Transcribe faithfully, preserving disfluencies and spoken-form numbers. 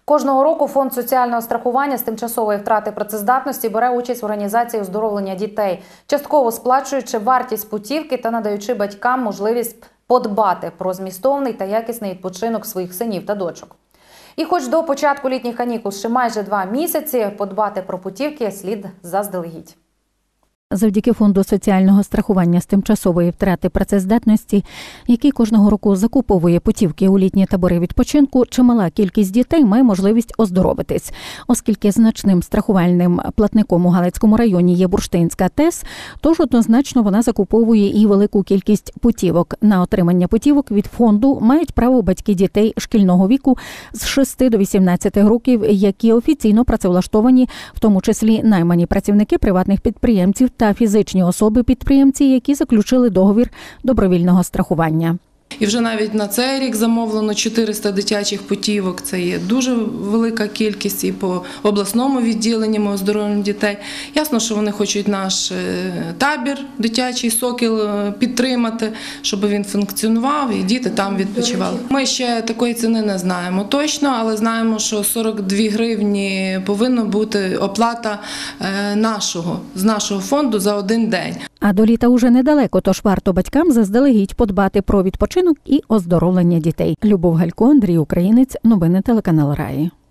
Кожного року Фонд соціального страхування з тимчасової втрати працездатності бере участь в організації оздоровлення дітей, частково сплачуючи вартість путівки та надаючи батькам можливість подбати про змістовний та якісний відпочинок своїх синів та дочок. І хоч до початку літніх канікул ще майже два місяці, подбати про путівки слід заздалегідь. Завдяки Фонду соціального страхування з тимчасової втрати працездатності, який кожного року закуповує путівки у літні табори відпочинку, чимала кількість дітей має можливість оздоровитись. Оскільки значним страхувальним платником у Галицькому районі є Бурштинська ТЕС, тож однозначно вона закуповує і велику кількість путівок. На отримання путівок від фонду мають право батьки дітей шкільного віку з шести до вісімнадцяти років, які офіційно працевлаштовані, в тому числі наймані працівники приватних підприємців та фізичні особи-підприємці, які заключили договір добровільного страхування. І вже навіть на цей рік замовлено чотириста дитячих путівок. Це є дуже велика кількість, і по обласному відділенні ми оздоровлюємо дітей. Ясно, що вони хочуть наш табір, дитячий «Сокіл» підтримати, щоб він функціонував і діти там відпочивали. Ми ще такої ціни не знаємо точно, але знаємо, що сорок дві гривні повинна бути оплата нашого, з нашого фонду за один день. А до літа уже недалеко, тож варто батькам заздалегідь подбати про відпочинок і оздоровлення дітей. Любов Галько, Андрій Українець, новини телеканал Раї.